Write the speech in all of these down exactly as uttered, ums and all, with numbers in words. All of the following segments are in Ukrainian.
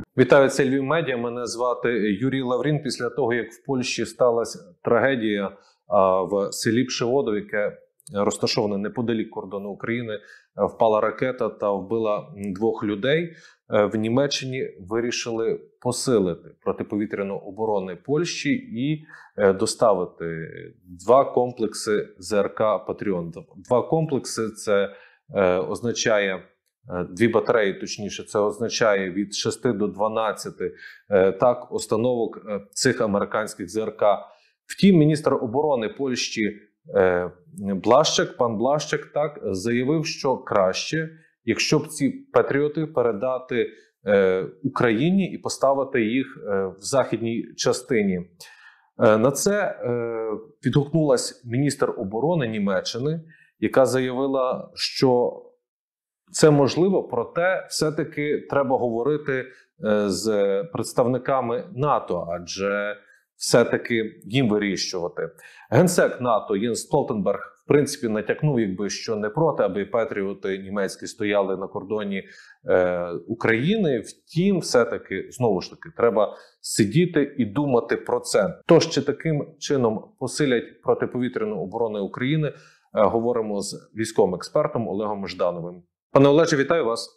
Вітаю, це Львів Медіа. Мене звати Юрій Лаврін. Після того, як в Польщі сталася трагедія в селі Пшеводов, яке розташоване неподалік кордону України, впала ракета та вбила двох людей, в Німеччині вирішили посилити протиповітряну оборону Польщі і доставити два комплекси ЗРК «Патріот». Два комплекси – це означає Дві батареї, точніше, це означає від шести до дванадцяти так, установок цих американських ЗРК. Втім, міністр оборони Польщі Блащак, пан Блащак, так, заявив, що краще, якщо б ці патріоти передати Україні і поставити їх в західній частині. На це відгукнулась міністр оборони Німеччини, яка заявила, що це можливо, проте все-таки треба говорити з представниками НАТО, адже все-таки їм вирішувати. Генсек НАТО Єнс Столтенберг, в принципі, натякнув, якби, що не проти, аби патріоти німецькі стояли на кордоні е, України. Втім, все-таки, знову ж таки, треба сидіти і думати про це. Тож, чи таким чином посилять протиповітряну оборону України, е, говоримо з військовим експертом Олегом Ждановим. Пане Олеже, вітаю вас.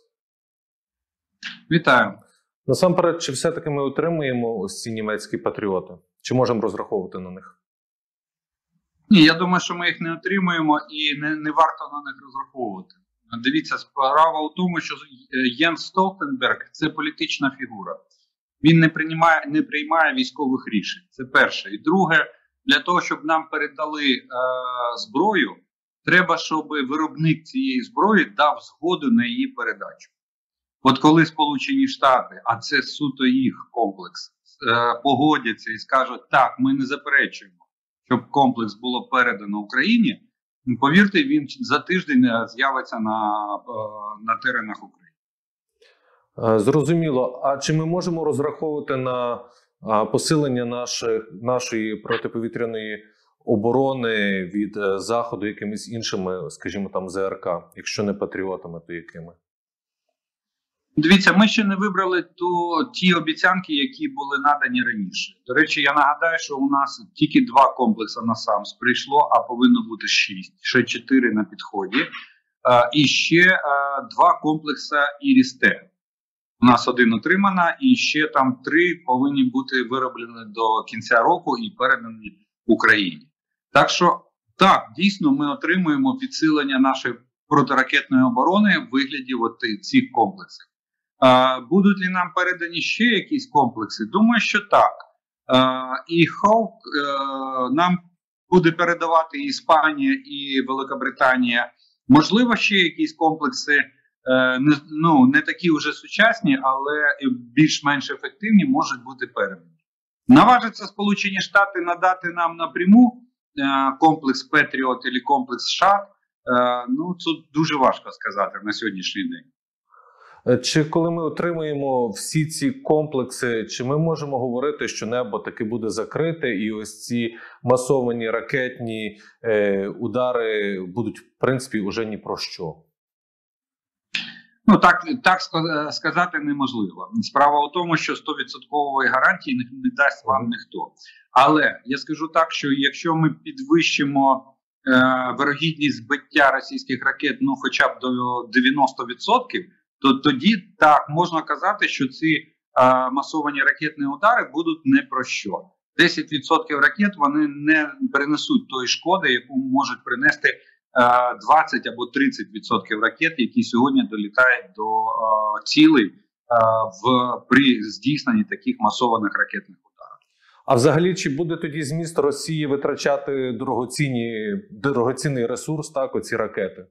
Вітаю. Насамперед, чи все-таки ми отримуємо ось ці німецькі патріоти? Чи можемо розраховувати на них? Ні, я думаю, що ми їх не отримуємо і не, не варто на них розраховувати. Дивіться, справа у тому, що Єнс Столтенберг – це політична фігура. Він не приймає, не приймає військових рішень. Це перше. І друге, для того, щоб нам передали е, зброю, треба, щоб виробник цієї зброї дав згоду на її передачу. От коли Сполучені Штати, а це суто їх комплекс, е, погодяться і скажуть, так, ми не заперечуємо, щоб комплекс було передано Україні, повірте, він за тиждень з'явиться на, е, на теренах України. Зрозуміло. А чи ми можемо розраховувати на посилення наших, нашої протиповітряної оборони від Заходу якимись іншими, скажімо, там ЗРК, якщо не патріотами, то якими? Дивіться, ми ще не вибрали то, ті обіцянки, які були надані раніше. До речі, я нагадаю, що у нас тільки два комплекси на САМС прийшло, а повинно бути шість, ще чотири на підході. А, і ще а, два комплекси ІРІС-Т. У нас один отримано, і ще там три повинні бути вироблені до кінця року і передані Україні. Так що, так, дійсно, ми отримуємо підсилення нашої протиракетної оборони в вигляді от цих комплексів. А, будуть ли нам передані ще якісь комплекси? Думаю, що так. А, і Hawk а, нам буде передавати і Іспанія, і Великобританія. Можливо, ще якісь комплекси, а, не, ну, не такі вже сучасні, але більш-менш ефективні можуть бути передані. Наважаться Сполучені Штати надати нам напряму а, комплекс Patriot або комплекс США? А, ну, це дуже важко сказати на сьогоднішній день. Чи коли ми отримуємо всі ці комплекси, чи ми можемо говорити, що небо таки буде закрите і ось ці масовані ракетні е, удари будуть, в принципі, уже ні про що? Ну, так, так сказати неможливо. Справа у тому, що сто відсотків гарантії не, не дасть вам ніхто. Але я скажу так, що якщо ми підвищимо е, вирогідність збиття російських ракет, ну, хоча б до дев'яноста відсотків, то тоді так можна казати, що ці а, масовані ракетні удари будуть не про що. десять відсотків ракет вони не принесуть тої шкоди, яку можуть принести а, двадцять або тридцять відсотків ракет, які сьогодні долітають до а, цілей а, в, при здійсненні таких масованих ракетних ударів. А взагалі, чи буде тоді зміст Росії витрачати дорогоцінні, дорогоцінний ресурс, так, оці ракети?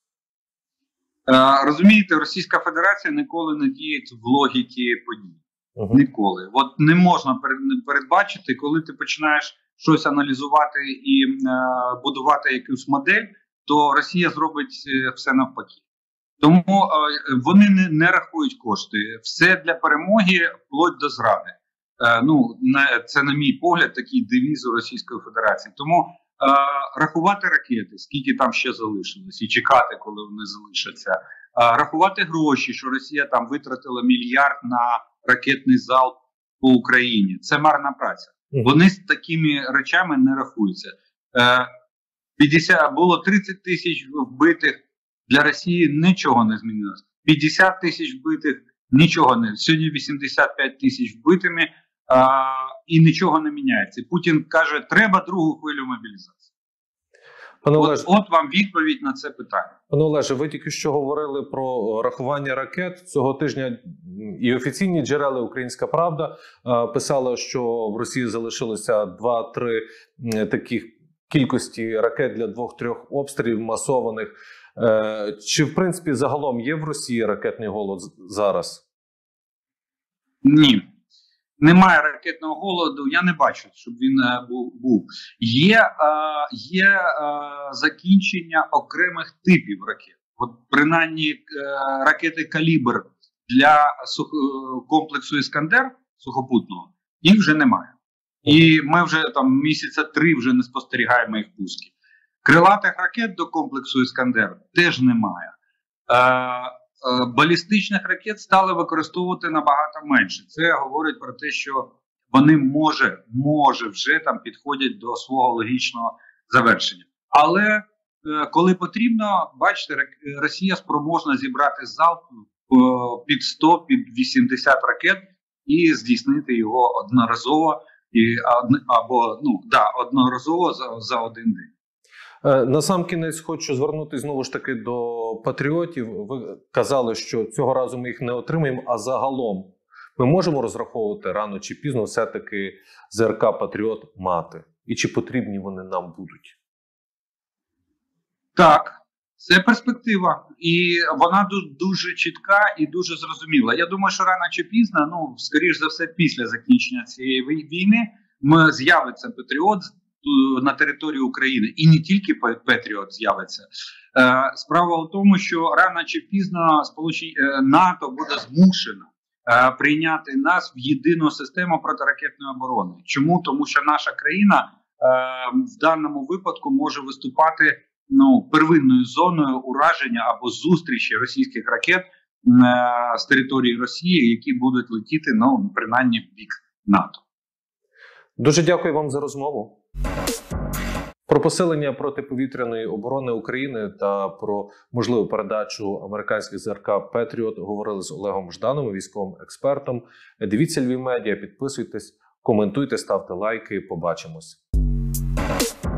Uh, розумієте, Російська Федерація ніколи не діє в логіці подій. Uh-huh. Ніколи. От не можна передбачити, коли ти починаєш щось аналізувати і uh, будувати якусь модель, то Росія зробить все навпаки. Тому uh, вони не, не рахують кошти. Все для перемоги, вплоть до зради. Uh, ну, на, це, на мій погляд, такий девіз у Російської Федерації. Тому Uh, рахувати ракети, скільки там ще залишилось, і чекати, коли вони залишаться. Uh, рахувати гроші, що Росія там витратила мільярд на ракетний залп по Україні. Це марна праця. Вони з такими речами не рахуються. п'ятдесят, було тридцять тисяч вбитих, для Росії нічого не змінилося. п'ятдесят тисяч вбитих, нічого не. Сьогодні вісімдесят п'ять тисяч вбитими, а, і нічого не міняється. Путін каже, треба другу хвилю мобілізації. Пане от, Олеже, от вам відповідь на це питання. Пане Олеже, ви тільки що говорили про рахування ракет. Цього тижня і офіційні джерела «Українська правда» писали, що в Росії залишилося два-три таких кількості ракет для двох-трьох обстрілів масованих. Чи, в принципі, загалом є в Росії ракетний голод зараз? Ні. Немає ракетного голоду, я не бачу, щоб він був. Є, е, є е, закінчення окремих типів ракет. От принаймні е, ракети «Калібр» для сух, комплексу «Іскандер» сухопутного, їх вже немає. І ми вже там місяця три вже не спостерігаємо їх пусків. Крилатих ракет до комплексу «Іскандер» теж немає. Е, Балістичних ракет стали використовувати набагато менше. Це говорить про те, що вони може, може вже там підходять до свого логічного завершення. Але е, коли потрібно, бачите, Росія спроможна зібрати залп е, під сто, під вісімдесят ракет і здійснити його одноразово і або ну да, одноразово за, за один день. На сам кінець хочу звернутися знову ж таки до патріотів. Ви казали, що цього разу ми їх не отримаємо, а загалом ми можемо розраховувати рано чи пізно все-таки ЗРК «Патріот» мати? І чи потрібні вони нам будуть? Так, це перспектива. І вона дуже чітка і дуже зрозуміла. Я думаю, що рано чи пізно, ну, скоріш за все, після закінчення цієї війни, ми з'явиться «Патріот» на території України. І не тільки «Патріот» з'явиться. Справа в тому, що рано чи пізно Сполучені НАТО буде змушено прийняти нас в єдину систему протиракетної оборони. Чому? Тому що наша країна в даному випадку може виступати ну, первинною зоною ураження або зустрічі російських ракет з території Росії, які будуть летіти, ну, принаймні в бік НАТО. Дуже дякую вам за розмову. Про посилення протиповітряної оборони України та про можливу передачу американських ЗРК «Петріот» говорили з Олегом Ждановим, військовим експертом. Дивіться Львів Медіа, підписуйтесь, коментуйте, ставте лайки. Побачимось.